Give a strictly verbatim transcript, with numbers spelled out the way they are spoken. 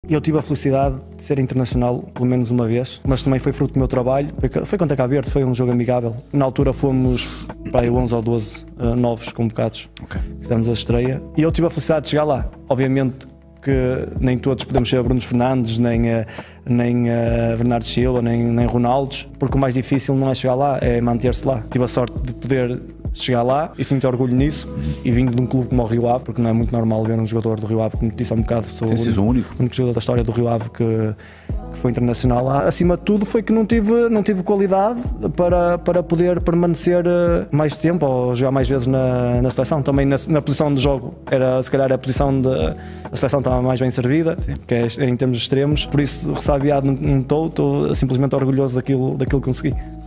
Eu tive a felicidade de ser internacional pelo menos uma vez, mas também foi fruto do meu trabalho. Foi, foi contra Cabo Verde, foi um jogo amigável. Na altura fomos para aí onze ou doze uh, novos convocados. Okay. Fizemos a estreia e eu tive a felicidade de chegar lá. Obviamente que nem todos podemos ser Bruno Fernandes, nem, uh, nem uh, Bernardo Silva, nem, nem Ronaldos, porque o mais difícil não é chegar lá, é manter-se lá. Tive a sorte de poder chegar lá e sinto orgulho nisso, e vindo de um clube como o Rio Ave, porque não é muito normal ver um jogador do Rio Ave, como te disse há um bocado, sou o único. único jogador da história do Rio Ave que, que foi internacional lá. Acima de tudo foi que não tive, não tive qualidade para, para poder permanecer mais tempo ou jogar mais vezes na, na seleção. Também na, na posição de jogo, era se calhar a posição de a seleção estava mais bem servida, sim, que é em termos extremos, por isso ressabiado não estou, estou simplesmente orgulhoso daquilo, daquilo que consegui.